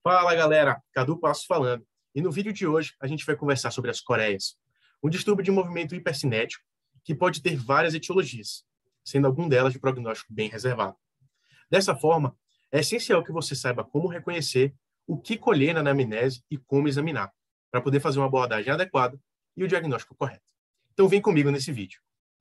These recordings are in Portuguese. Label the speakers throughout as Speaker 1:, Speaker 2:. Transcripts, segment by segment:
Speaker 1: Fala, galera! Cadu Passo falando. E no vídeo de hoje, a gente vai conversar sobre as coreias, um distúrbio de movimento hipercinético que pode ter várias etiologias, sendo alguma delas de prognóstico bem reservado. Dessa forma, é essencial que você saiba como reconhecer, o que colher na anamnese e como examinar, para poder fazer uma abordagem adequada e o diagnóstico correto. Então, vem comigo nesse vídeo.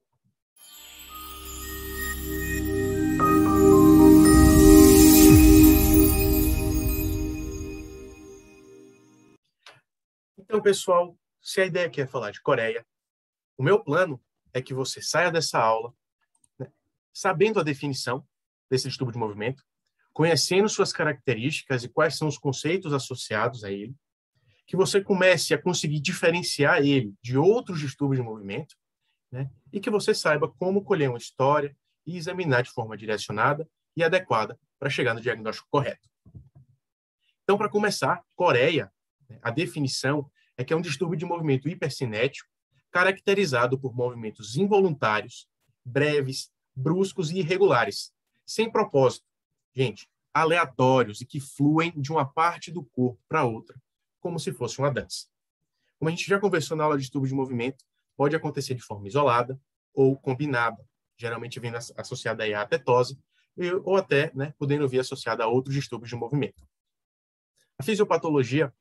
Speaker 1: Então, pessoal, se a ideia aqui é falar de Coreia, o meu plano é que você saia dessa aula, né, sabendo a definição desse distúrbio de movimento, conhecendo suas características e quais são os conceitos associados a ele, que você comece a conseguir diferenciar ele de outros distúrbios de movimento, né, e que você saiba como colher uma história e examinar de forma direcionada e adequada para chegar no diagnóstico correto. Então, para começar, Coreia, a definição é que é um distúrbio de movimento hipercinético caracterizado por movimentos involuntários, breves, bruscos e irregulares, sem propósito, gente, aleatórios e que fluem de uma parte do corpo para outra, como se fosse uma dança. Como a gente já conversou na aula de distúrbio de movimento, pode acontecer de forma isolada ou combinada, geralmente vem associada à atetose, ou até, né, podendo vir associada a outros distúrbios de movimento. A fisiopatologia,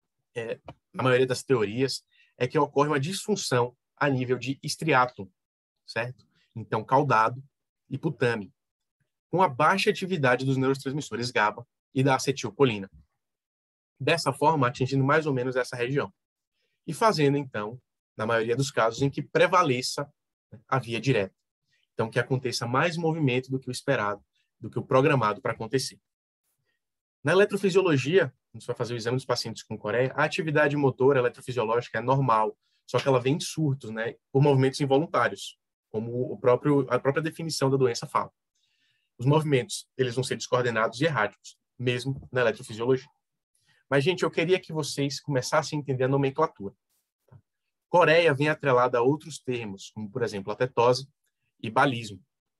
Speaker 1: na maioria das teorias, é que ocorre uma disfunção a nível de estriato, certo? Então, caudado e putame, com a baixa atividade dos neurotransmissores GABA e da acetilcolina. Dessa forma, atingindo mais ou menos essa região. E fazendo, então, na maioria dos casos, em que prevaleça a via direta. Então, que aconteça mais movimento do que o esperado, do que o programado para acontecer. Na eletrofisiologia, a gente vai fazer o exame dos pacientes com Coreia, a atividade motora eletrofisiológica é normal, só que ela vem em surtos, né, por movimentos involuntários, como a própria definição da doença fala. Os movimentos, eles vão ser descoordenados e erráticos, mesmo na eletrofisiologia. Mas, gente, eu queria que vocês começassem a entender a nomenclatura. Coreia vem atrelada a outros termos, como, por exemplo, atetose e balismo.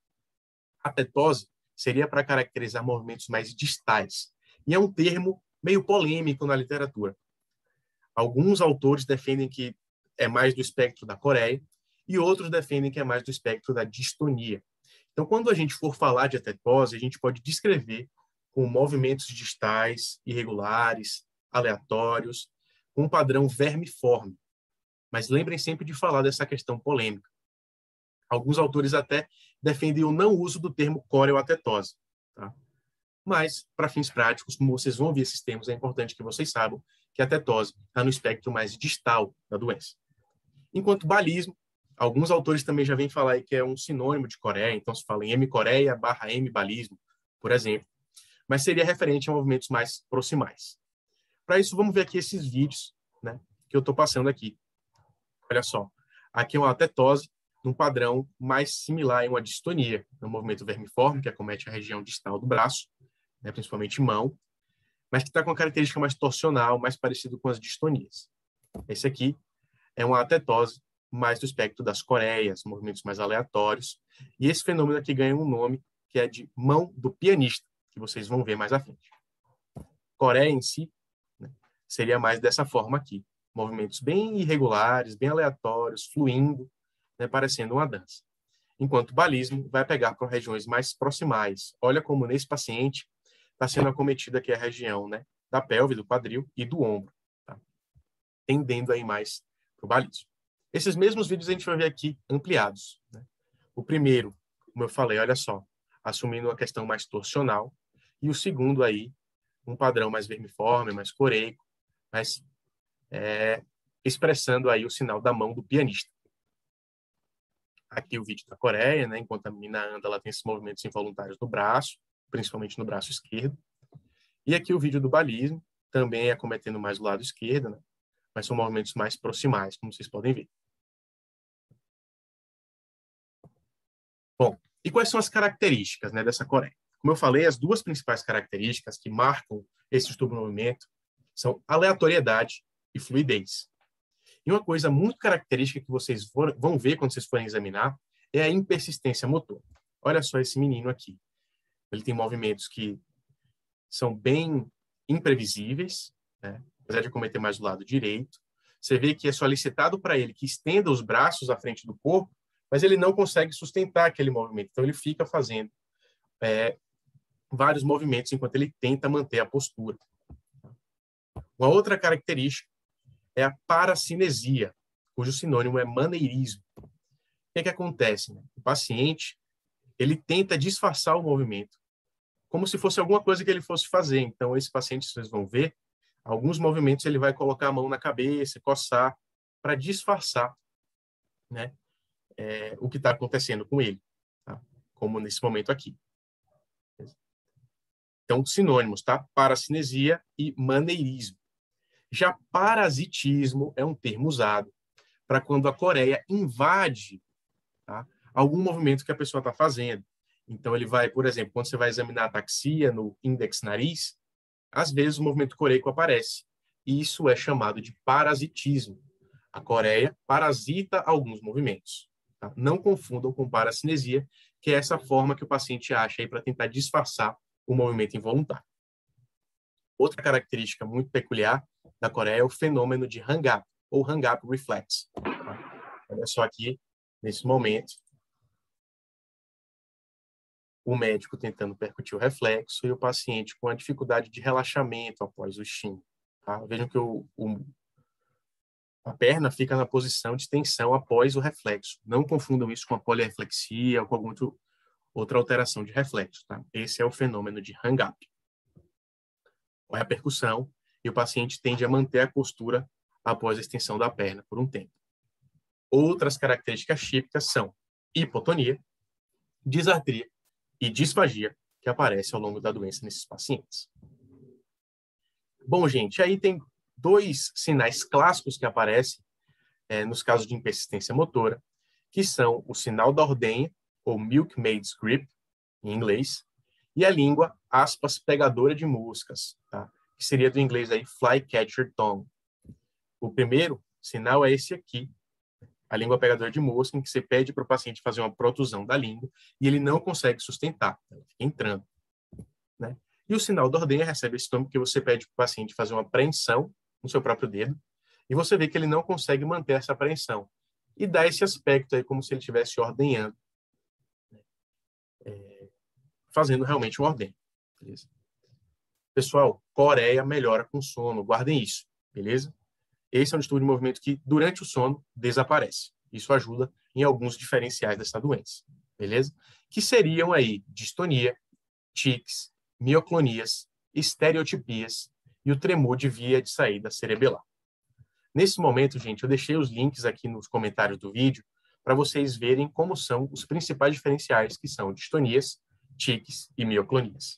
Speaker 1: Atetose seria para caracterizar movimentos mais distais, e é um termo meio polêmico na literatura. Alguns autores defendem que é mais do espectro da Coreia e outros defendem que é mais do espectro da distonia. Então, quando a gente for falar de atetose, a gente pode descrever com movimentos distais, irregulares, aleatórios, com um padrão vermiforme. Mas lembrem sempre de falar dessa questão polêmica. Alguns autores até defendem o não uso do termo coreoatetose, tá? Mas, para fins práticos, como vocês vão ouvir esses termos, é importante que vocês saibam que a tetose está no espectro mais distal da doença. Enquanto balismo, alguns autores também já vêm falar que é um sinônimo de Coreia, então se fala em M-Coreia / M-Balismo, por exemplo, mas seria referente a movimentos mais proximais. Para isso, vamos ver aqui esses vídeos, né, que eu estou passando aqui. Olha só, aqui é uma tetose num padrão mais similar a uma distonia, um movimento vermiforme que acomete a região distal do braço, né, principalmente mão, mas que está com uma característica mais torsional, mais parecido com as distonias. Esse aqui é uma atetose mais do espectro das Coreias, movimentos mais aleatórios, e esse fenômeno aqui ganha um nome que é de mão do pianista, que vocês vão ver mais à frente. Coreia em si, né, seria mais dessa forma aqui, movimentos bem irregulares, bem aleatórios, fluindo, né, parecendo uma dança. Enquanto balismo vai pegar para regiões mais proximais. Olha como nesse paciente está sendo acometida aqui a região, né, da pelve, do quadril e do ombro, tá? Tendendo aí mais para o balismo. Esses mesmos vídeos a gente vai ver aqui ampliados, né? O primeiro, como eu falei, olha só, assumindo uma questão mais torsional, e o segundo aí, um padrão mais vermiforme, mais coreico, mas expressando aí o sinal da mão do pianista. Aqui o vídeo da Coreia, né? Enquanto a menina anda, ela tem esses movimentos involuntários no braço, principalmente no braço esquerdo. E aqui o vídeo do balismo, também acometendo mais o lado esquerdo, né? Mas são movimentos mais proximais, como vocês podem ver. Bom, e quais são as características, né, dessa Coreia? Como eu falei, as duas principais características que marcam esse distúrbio do movimento são aleatoriedade e fluidez. E uma coisa muito característica que vocês vão ver quando vocês forem examinar é a impersistência motora. Olha só esse menino aqui. Ele tem movimentos que são bem imprevisíveis, né? Apesar de cometer mais do lado direito. Você vê que é solicitado para ele que estenda os braços à frente do corpo, mas ele não consegue sustentar aquele movimento. Então, ele fica fazendo vários movimentos enquanto ele tenta manter a postura. Uma outra característica é a paracinesia, cujo sinônimo é maneirismo. O que acontece, né? O paciente ele tenta disfarçar o movimento, como se fosse alguma coisa que ele fosse fazer. Então, esse paciente, vocês vão ver, alguns movimentos ele vai colocar a mão na cabeça, coçar, para disfarçar, né, o que está acontecendo com ele, tá? Como nesse momento aqui. Então, sinônimos, tá? Paracinesia e maneirismo. Já parasitismo é um termo usado para quando a coreia invade, tá, algum movimento que a pessoa está fazendo. Então, ele vai, por exemplo, quando você vai examinar a ataxia no índex nariz, às vezes o movimento coreico aparece. E isso é chamado de parasitismo. A coreia parasita alguns movimentos. Tá? Não confundam com paracinesia, que é essa forma que o paciente acha aí para tentar disfarçar o movimento involuntário. Outra característica muito peculiar da coreia é o fenômeno de hang-up, ou hang-up reflex. Tá? Olha só aqui, nesse momento, o médico tentando percutir o reflexo e o paciente com a dificuldade de relaxamento após o estímulo. Tá? Vejam que a perna fica na posição de tensão após o reflexo. Não confundam isso com a polirreflexia ou com alguma outra alteração de reflexo. Tá? Esse é o fenômeno de hang-up. É a percussão e o paciente tende a manter a postura após a extensão da perna por um tempo. Outras características típicas são hipotonia, disartria e disfagia, que aparece ao longo da doença nesses pacientes. Bom, gente, aí tem dois sinais clássicos que aparecem nos casos de impersistência motora, que são o sinal da ordenha, ou milkmaid's grip, em inglês, e a língua, aspas, pegadora de moscas, tá? Que seria do inglês aí, flycatcher tongue. O primeiro sinal é esse aqui, a língua pegadora de mosca, em que você pede para o paciente fazer uma protusão da língua e ele não consegue sustentar, ela fica entrando, né? E o sinal da ordenha recebe esse nome porque você pede para o paciente fazer uma apreensão no seu próprio dedo e você vê que ele não consegue manter essa apreensão. E dá esse aspecto aí como se ele estivesse ordenhando, fazendo realmente uma ordenha. Beleza? Pessoal, coreia melhora com sono, guardem isso, beleza? Esse é um distúrbio de movimento que, durante o sono, desaparece. Isso ajuda em alguns diferenciais dessa doença, beleza? Que seriam aí distonia, tics, mioclonias, estereotipias e o tremor de via de saída cerebelar. Nesse momento, gente, eu deixei os links aqui nos comentários do vídeo para vocês verem como são os principais diferenciais, que são distonias, tics e mioclonias.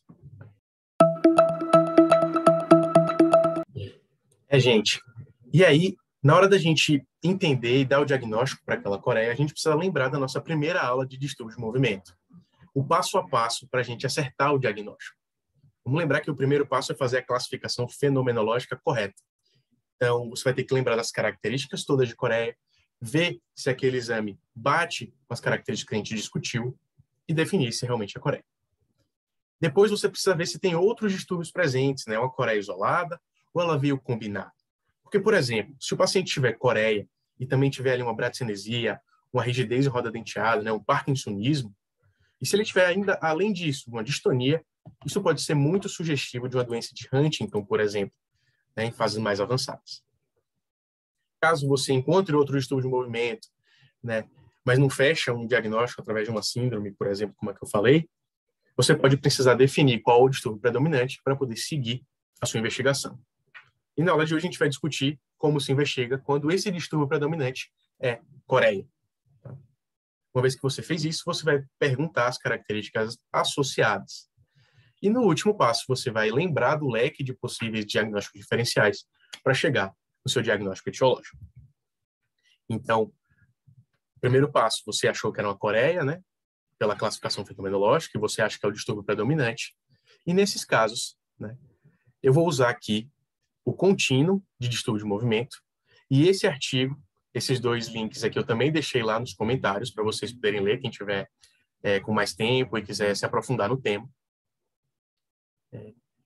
Speaker 1: Gente, e aí, na hora da gente entender e dar o diagnóstico para aquela coreia, a gente precisa lembrar da nossa primeira aula de distúrbio de movimento. O passo a passo para a gente acertar o diagnóstico. Vamos lembrar que o primeiro passo é fazer a classificação fenomenológica correta. Então, você vai ter que lembrar das características todas de coreia, ver se aquele exame bate com as características que a gente discutiu e definir se realmente é coreia. Depois, você precisa ver se tem outros distúrbios presentes, né? Uma coreia isolada ou ela veio combinada. Porque, por exemplo, se o paciente tiver coreia e também tiver ali uma bradicinesia, uma rigidez em roda denteada, né? Um parkinsonismo, e se ele tiver ainda, além disso, uma distonia, isso pode ser muito sugestivo de uma doença de Huntington, por exemplo, né? Em fases mais avançadas. Caso você encontre outro distúrbio de movimento, né? Mas não fecha um diagnóstico através de uma síndrome, por exemplo, como é que eu falei, você pode precisar definir qual o distúrbio predominante para poder seguir a sua investigação. E na aula de hoje a gente vai discutir como se investiga quando esse distúrbio predominante é coreia. Tá? Uma vez que você fez isso, você vai perguntar as características associadas. E no último passo, você vai lembrar do leque de possíveis diagnósticos diferenciais para chegar no seu diagnóstico etiológico. Então, primeiro passo, você achou que era uma coreia, né? Pela classificação fenomenológica, e você acha que é o distúrbio predominante. E nesses casos, né, eu vou usar aqui o contínuo de distúrbio de movimento e esse artigo, esses dois links aqui eu também deixei lá nos comentários para vocês poderem ler, quem tiver com mais tempo e quiser se aprofundar no tema.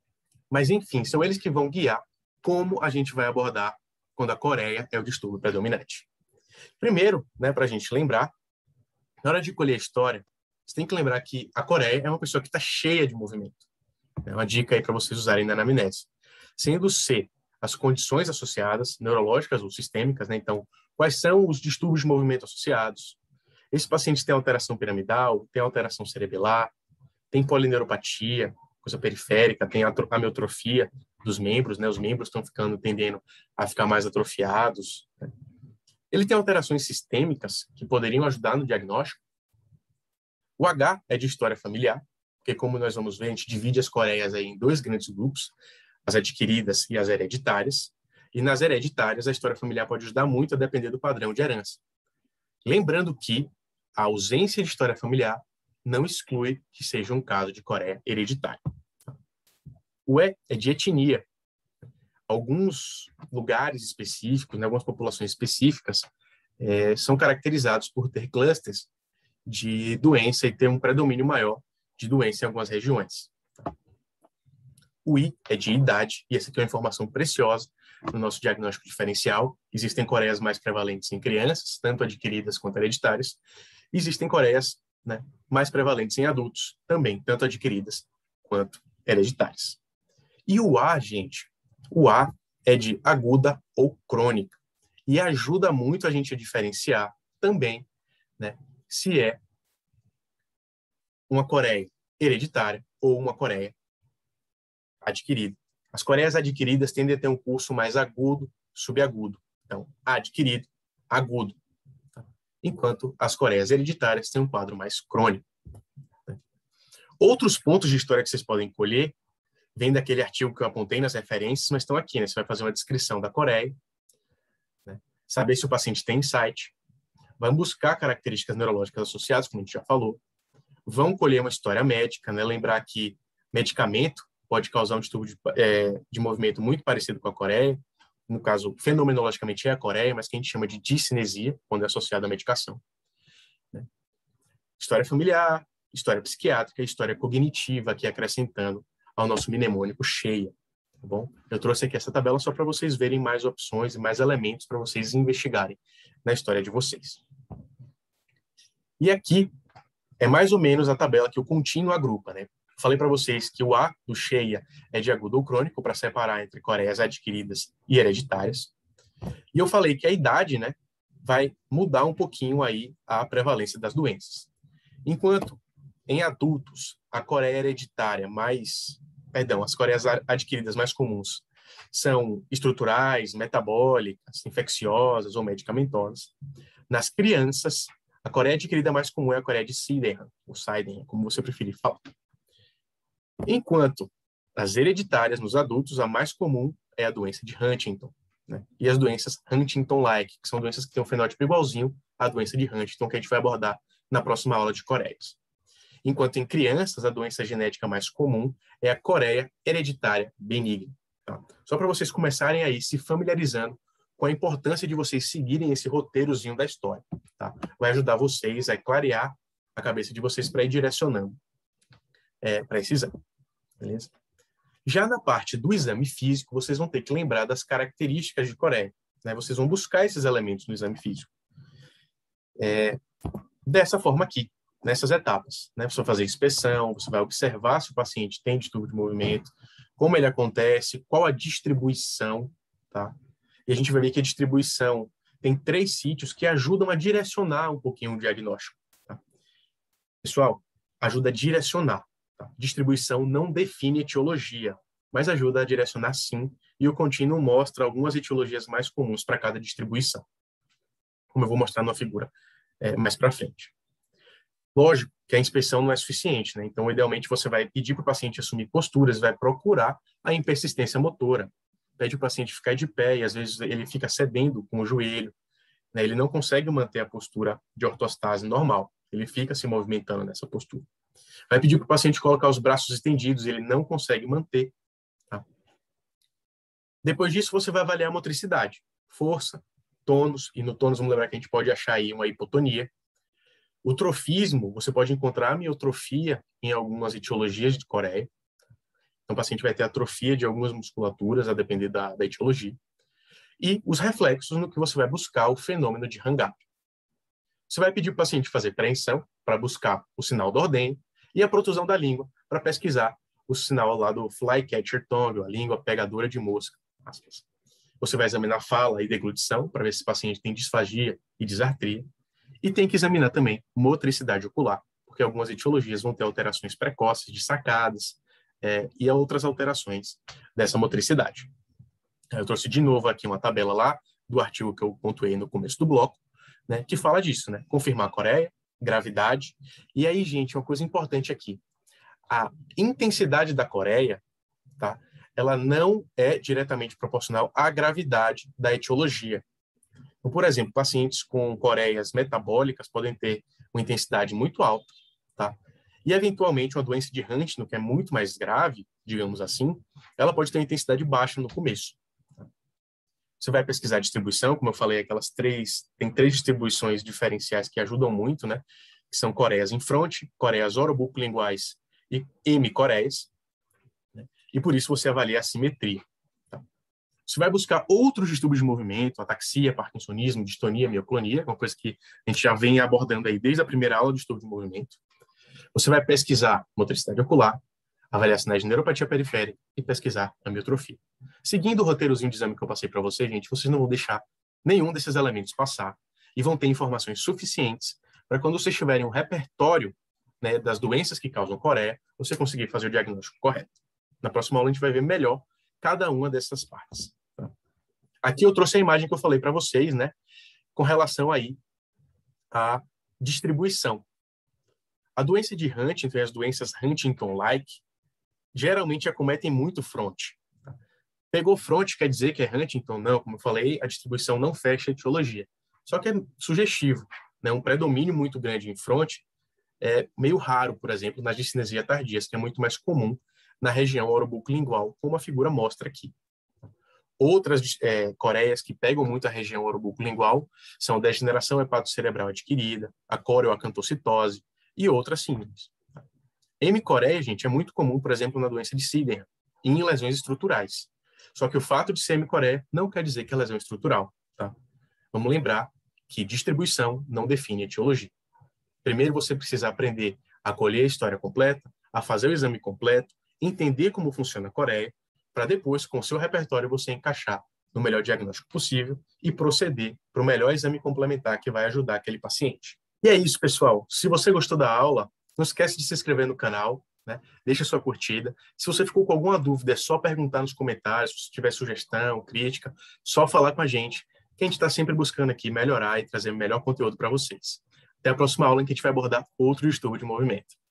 Speaker 1: Mas, enfim, são eles que vão guiar como a gente vai abordar quando a coreia é o distúrbio predominante. Primeiro, né, para a gente lembrar, na hora de colher a história, você tem que lembrar que a coreia é uma pessoa que está cheia de movimento. É uma dica aí para vocês usarem na anamnese. Sendo C, as condições associadas, neurológicas ou sistêmicas, né? Então, quais são os distúrbios de movimento associados? Esse paciente tem alteração piramidal, tem alteração cerebelar, tem polineuropatia, coisa periférica, tem amiotrofia dos membros, né? Os membros estão tendendo a ficar mais atrofiados. Né? Ele tem alterações sistêmicas que poderiam ajudar no diagnóstico. O H é de história familiar, porque como nós vamos ver, a gente divide as coreias aí em dois grandes grupos, as adquiridas e as hereditárias. E nas hereditárias, a história familiar pode ajudar muito a depender do padrão de herança. Lembrando que a ausência de história familiar não exclui que seja um caso de coreia hereditária. O E é de etnia. Alguns lugares específicos, né, algumas populações específicas, são caracterizados por ter clusters de doença e ter um predomínio maior de doença em algumas regiões. O I é de idade, e essa aqui é uma informação preciosa no nosso diagnóstico diferencial. Existem coreias mais prevalentes em crianças, tanto adquiridas quanto hereditárias. Existem coreias, né, mais prevalentes em adultos, também, tanto adquiridas quanto hereditárias. E o A, gente, o A é de aguda ou crônica, e ajuda muito a gente a diferenciar também, né, se é uma coreia hereditária ou uma coreia adquirida. As coreias adquiridas tendem a ter um curso mais agudo, subagudo. Então, adquirido, agudo. Enquanto as coreias hereditárias têm um quadro mais crônico. Outros pontos de história que vocês podem colher vêm daquele artigo que eu apontei nas referências, mas estão aqui, né? Você vai fazer uma descrição da coreia, né? Saber se o paciente tem insight, vai buscar características neurológicas associadas, como a gente já falou, vão colher uma história médica, né? Lembrar que medicamento pode causar um distúrbio de movimento muito parecido com a coreia, no caso, fenomenologicamente é a coreia, mas que a gente chama de discinesia, quando é associado à medicação. Né? História familiar, história psiquiátrica, história cognitiva, aqui acrescentando ao nosso mnemônico cheia. Tá bom? Eu trouxe aqui essa tabela só para vocês verem mais opções e mais elementos para vocês investigarem na história de vocês. E aqui é mais ou menos a tabela que o contínuo agrupa, né? Falei para vocês que o A do cheia é de agudo ou crônico, para separar entre coreias adquiridas e hereditárias. E eu falei que a idade, né, vai mudar um pouquinho aí a prevalência das doenças. Enquanto em adultos, a coreia hereditária as coreias adquiridas mais comuns são estruturais, metabólicas, infecciosas ou medicamentosas. Nas crianças, a coreia adquirida mais comum é a coreia de Sydenham, ou Sydenham, como você preferir falar. Enquanto as hereditárias nos adultos, a mais comum é a doença de Huntington, né? E as doenças Huntington-like, que são doenças que têm um fenótipo igualzinho à doença de Huntington, que a gente vai abordar na próxima aula de coreias. Enquanto em crianças, a doença genética mais comum é a coreia hereditária benigna. Tá? Só para vocês começarem aí se familiarizando com a importância de vocês seguirem esse roteirozinho da história. Tá? Vai ajudar vocês a clarear a cabeça de vocês para ir direcionando para esse exame. Beleza? Já na parte do exame físico, vocês vão ter que lembrar das características de coreia. Né? Vocês vão buscar esses elementos no exame físico. Dessa forma aqui, nessas etapas. Né? Você vai fazer inspeção, você vai observar se o paciente tem distúrbio de movimento, como ele acontece, qual a distribuição. Tá? E a gente vai ver que a distribuição tem 3 sítios que ajudam a direcionar um pouquinho o diagnóstico. Tá? Pessoal, ajuda a direcionar. Tá? Distribuição não define etiologia, mas ajuda a direcionar sim, e o contínuo mostra algumas etiologias mais comuns para cada distribuição, como eu vou mostrar na figura mais para frente. Lógico que a inspeção não é suficiente, né? Então, idealmente, você vai pedir para o paciente assumir posturas, vai procurar a impersistência motora, pede o paciente ficar de pé, e às vezes ele fica cedendo com o joelho, né? Ele não consegue manter a postura de ortostase normal, ele fica se movimentando nessa postura. Vai pedir para o paciente colocar os braços estendidos, ele não consegue manter. Tá? Depois disso, você vai avaliar a motricidade, força, tônus, e no tônus, vamos lembrar que a gente pode achar aí uma hipotonia. O trofismo, você pode encontrar a miotrofia em algumas etiologias de coreia. Então, o paciente vai ter atrofia de algumas musculaturas, a depender da etiologia. E os reflexos no que você vai buscar o fenômeno de hang-up. Você vai pedir para o paciente fazer preensão para buscar o sinal do ordem e a protusão da língua para pesquisar o sinal lá do flycatcher tongue, a língua pegadora de mosca. Você vai examinar a fala e deglutição para ver se o paciente tem disfagia e disartria. E tem que examinar também motricidade ocular, porque algumas etiologias vão ter alterações precoces de sacadas e outras alterações dessa motricidade. Eu trouxe de novo aqui uma tabela lá do artigo que eu pontuei no começo do bloco, né, que fala disso, né? Confirmar a coreia, gravidade. E aí, gente, uma coisa importante aqui. A intensidade da coreia, tá? Ela não é diretamente proporcional à gravidade da etiologia. Então, por exemplo, pacientes com coreias metabólicas podem ter uma intensidade muito alta, tá? E, eventualmente, uma doença de Huntington, que é muito mais grave, digamos assim, ela pode ter uma intensidade baixa no começo. Você vai pesquisar a distribuição, como eu falei, tem três distribuições diferenciais que ajudam muito, né? Que são coreias em fronte, coreias orobucolinguais e hemicoreias, né? E por isso você avalia a simetria. Tá? Você vai buscar outros distúrbios de movimento, ataxia, parkinsonismo, distonia, mioclonia, uma coisa que a gente já vem abordando aí desde a primeira aula do distúrbio de movimento. Você vai pesquisar motricidade ocular, avaliar sinais de neuropatia periférica e pesquisar amiotrofia. Seguindo o roteirozinho de exame que eu passei para vocês, gente, vocês não vão deixar nenhum desses elementos passar e vão ter informações suficientes para quando vocês tiverem um repertório, né, das doenças que causam coreia, você conseguir fazer o diagnóstico correto. Na próxima aula a gente vai ver melhor cada uma dessas partes. Tá? Aqui eu trouxe a imagem que eu falei para vocês, né, com relação aí à distribuição. A doença de Huntington e as doenças Huntington-like geralmente acometem muito fronte. Pegou fronte quer dizer que é Huntington? Não, como eu falei, a distribuição não fecha a etiologia. Só que é sugestivo, né? Um predomínio muito grande em fronte é meio raro, por exemplo, nas discinesia tardias, que é muito mais comum na região orobucolingual, como a figura mostra aqui. Outras coreias que pegam muito a região orobucolingual são a degeneração hepatocerebral adquirida, a coreoacantocitose e outras síndromes. Hemicoreia, gente, é muito comum, por exemplo, na doença de Sydenham, e em lesões estruturais. Só que o fato de ser hemicoreia não quer dizer que é lesão estrutural, tá? Vamos lembrar que distribuição não define etiologia. Primeiro você precisa aprender a colher a história completa, a fazer o exame completo, entender como funciona a coreia, para depois, com o seu repertório, você encaixar no melhor diagnóstico possível e proceder para o melhor exame complementar que vai ajudar aquele paciente. E é isso, pessoal. Se você gostou da aula, não esquece de se inscrever no canal, né? Deixa sua curtida. Se você ficou com alguma dúvida, é só perguntar nos comentários. Se tiver sugestão, crítica, só falar com a gente, que a gente está sempre buscando aqui melhorar e trazer melhor conteúdo para vocês. Até a próxima aula em que a gente vai abordar outro distúrbio de movimento.